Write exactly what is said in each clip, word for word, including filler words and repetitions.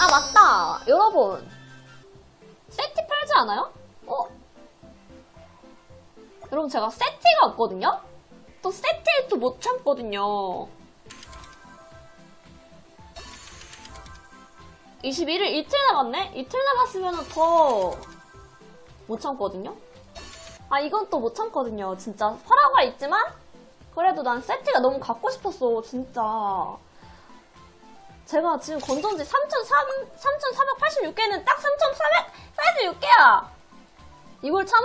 맞다! 여러분. 세티 팔지 않아요? 어? 여러분, 제가 세티가 없거든요? 또 세티에 또 못 참거든요. 이십일 일 이틀 남았네? 이틀 남았으면 더 못 참거든요? 아, 이건 또 못 참거든요. 진짜 화라가 있지만 그래도 난 세티가 너무 갖고 싶었어. 진짜 제가 지금 건전지 삼천사백팔십육 개는 딱 삼천사백사십육 개야. 이걸 참아?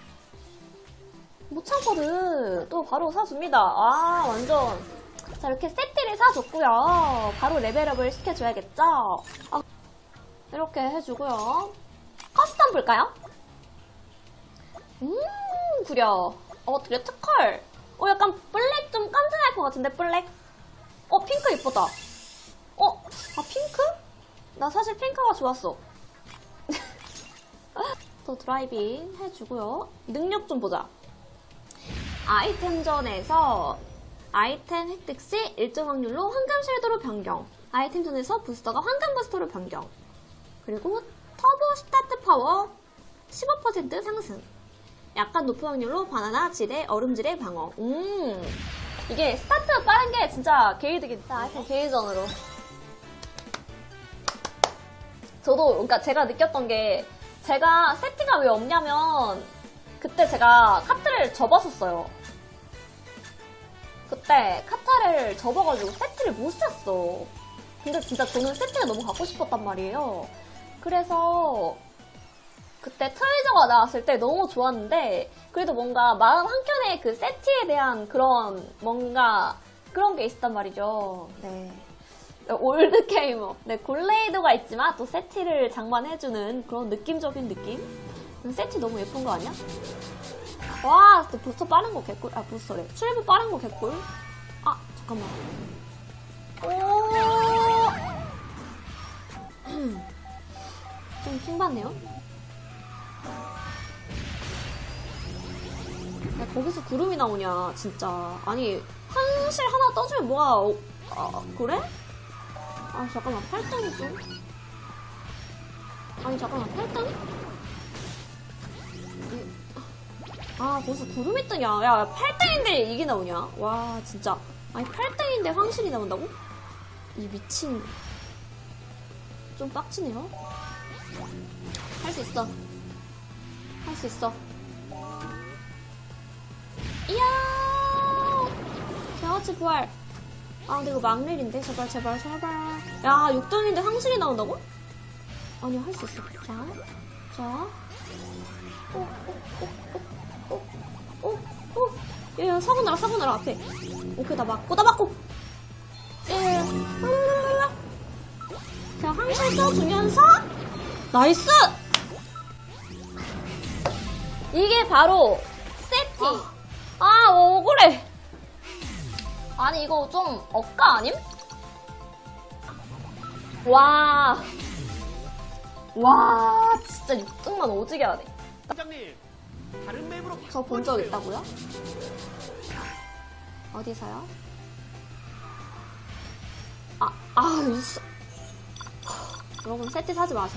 못 참거든. 또 바로 사줍니다. 아, 완전. 자, 이렇게 세티를 사줬고요. 바로 레벨업을 시켜줘야겠죠? 아, 이렇게 해주고요. 커스텀 볼까요? 음, 구려. 어, 되게 특컬. 어, 약간 블랙 좀 깐진할 것 같은데, 블랙? 어, 핑크 이쁘다. 어, 아, 핑크? 나 사실 핑크가 좋았어. 또 드라이빙 해주고요. 능력 좀 보자. 아이템전에서 아이템 획득 시 일정 확률로 황금 쉴드로 변경. 아이템전에서 부스터가 황금 부스터로 변경. 그리고 터보 스타트 파워 십오 퍼센트 상승. 약간 높은 확률로 바나나, 지대, 얼음질의 방어. 음, 이게 스타트 빠른 게 진짜 게이드겠다. 아이템 게이전으로. 저도, 그러니까 제가 느꼈던 게, 제가 세티가 왜 없냐면, 그때 제가 카트를 접었었어요. 그때 카타를 접어가지고 세트를 못 샀어. 근데 진짜 저는 세트가 너무 갖고 싶었단 말이에요. 그래서 그때 트레저가 나왔을 때 너무 좋았는데 그래도 뭔가 마음 한켠에 그 세트에 대한 그런 뭔가 그런 게 있었단 말이죠. 네. 올드 게이머. 네, 골레이도가 있지만 또 세트를 장만해주는 그런 느낌적인 느낌? 세트 너무 예쁜 거 아니야? 와, 또 부스터 빠른 거 개꿀. 아, 부스터래. 출입 빠른 거 개꿀. 아, 잠깐만. 오! 좀 킹받네요. 야, 거기서 구름이 나오냐, 진짜. 아니, 한실 하나 떠주면 뭐가, 어, 아, 그래? 아, 잠깐만, 팔 등이 좀. 아니, 잠깐만, 팔 등? 아, 벌써 구름이 뜨냐. 야, 팔 등인데 이게 나오냐. 와, 진짜. 아니, 팔 등인데 황실이 나온다고? 이 미친. 좀 빡치네요. 할 수 있어. 할 수 있어. 이야! 개화치 부활. 아, 근데 이거 막릴인데? 제발, 제발, 제발. 야, 육 등인데 황실이 나온다고? 아니, 할 수 있어. 자, 자. 오, 오, 오, 오. 오, 오, 야, 야, 사고 나라, 사고 나라, 앞에. 오케이, 나 맞고, 나 맞고! 예, 예, 랄랄랄라. 자, 황실 써주면서, 나이스! 이게 바로, 세티. 아, 아 억울해. 아니, 이거 좀, 억까 아님? 와. 와, 진짜 육 등만 오지게 하네. 사장님, 다른 맵으로 저 본 적 있다고요? 어디서요? 아, 아, 있어. 여러분, 세트 사지 마세요.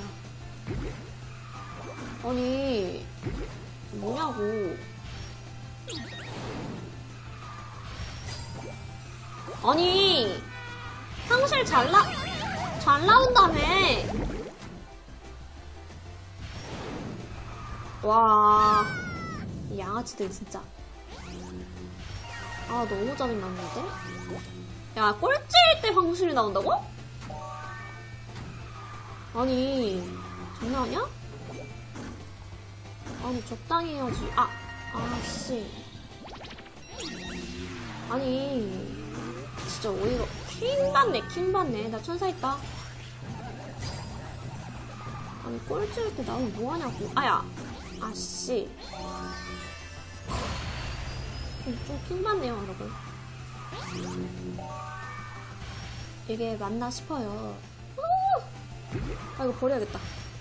아니, 뭐냐고. 아니, 황실 잘 나, 잘 나온다며. 와, 이 양아치들 진짜. 아, 너무 짜증났는데? 야, 꼴찌일 때 황실이 나온다고? 아니, 장난 아니야? 아니, 적당히 해야지. 아, 아씨. 아니, 진짜 어이가, 킹받네, 킹받네. 나 천사 있다. 아니, 꼴찌일 때 나오면 뭐하냐고. 아야. 아씨. 좀 킹받네요, 여러분. 이게 맞나 싶어요. 아, 이거 버려야겠다.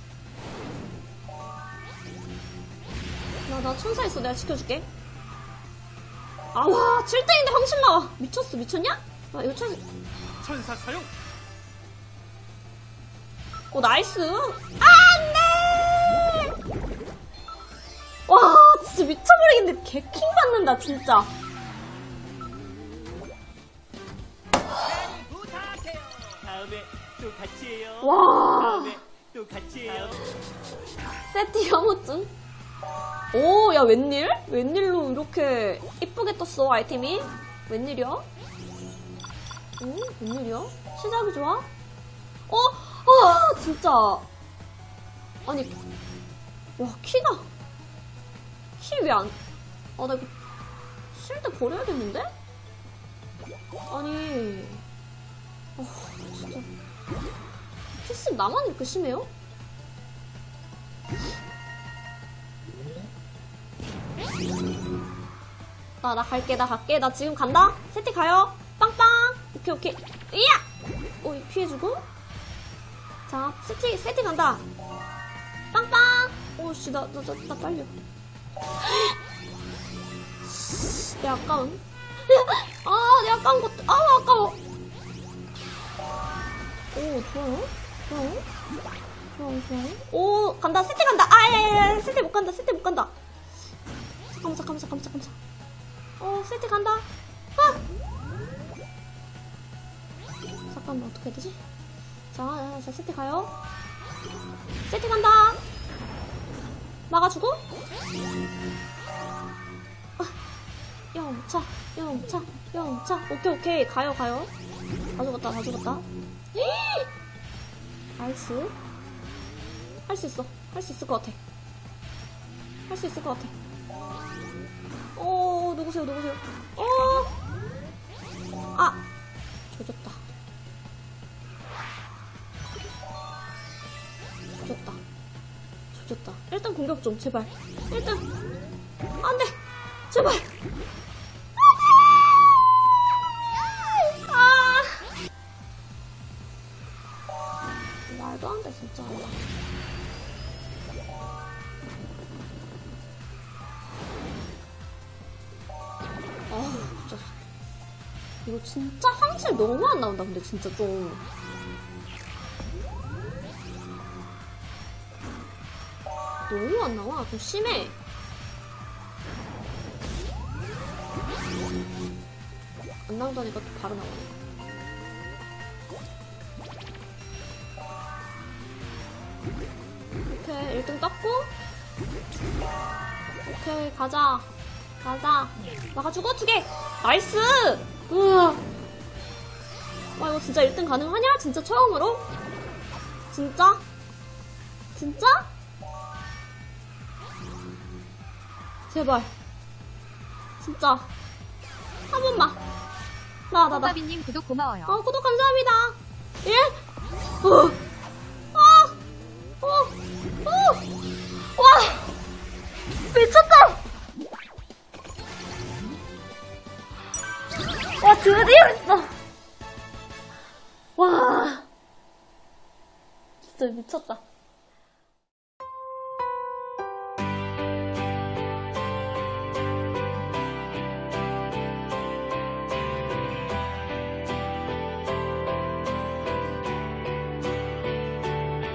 나, 나 천사 있어. 내가 지켜줄게. 아, 와, 칠 등인데 황실 나와. 미쳤어, 미쳤냐? 아, 이거 천, 천사 사용. 오, 나이스. 안 돼! 와, 진짜 미쳐버리겠네. 개킹 받는다, 진짜. 부탁해요. 다음에 또 같이 해요. 와. 다음에 또 같이 해요. 세티 혐오증? 오, 야, 웬일? 웬일로 이렇게 이쁘게 떴어, 아이템이? 웬일이야? 응? 웬일이야? 시작이 좋아? 어? 아, 진짜. 아니, 와, 키가. 키 왜 안, 아, 나 이거 쉴 때 버려야겠는데? 아니, 아, 진짜. 키스 나만 이렇게 심해요? 나, 나 갈게, 나 갈게. 나 지금 간다? 세티 가요. 빵빵. 오케이, 오케이. 이야! 오, 피해주고. 자, 세티, 세티 간다. 빵빵. 오씨, 나, 나, 나, 나 빨려. 내 아까운. 아, 내 아까운 것도. 아, 아까워. 오, 좋아요. 좋아요. 좋아요, 좋아요. 오, 간다. 세티 간다. 아, 야, 야, 야. 세티 못 간다. 세티 못 간다. 잠깐만, 잠깐만, 잠깐만, 잠깐만. 어, 세티 간다. 아! 잠깐만, 어떻게 해야 되지? 자, 자, 세티 가요. 세티 간다. 막아주고. 아, 영차, 영차, 영차. 오케이, 오케이. 가요, 가요. 다 죽었다, 다 죽었다. 에이! 나이스. 할 수 있어. 할 수 있을 것 같아. 할 수 있을 것 같아. 어, 누구세요, 누구세요? 어! 아! 조졌다. 조졌다. 조졌다. 일단 공격 좀, 제발. 일단. 안 돼! 제발! 안 돼! 아! 말도 안 돼, 진짜. 아, 진짜. 이거 진짜 황실 너무 안 나온다, 근데 진짜 좀. 너무 안 나와. 좀 심해. 안 나온다니까 또 바로 나와. 오케이, 일 등 떴고. 오케이, 가자. 가자. 막아주고, 두 개. 나이스! 우와. 와, 이거 진짜 일 등 가능하냐? 진짜 처음으로? 진짜? 진짜? 제발. 진짜. 한 번만. 나, 나, 나. 호바비님 구독 고마워요. 어, 구독 감사합니다. 예? 어. 어. 어. 어. 와. 미쳤다. 와, 드디어 있어. 와. 진짜 미쳤다.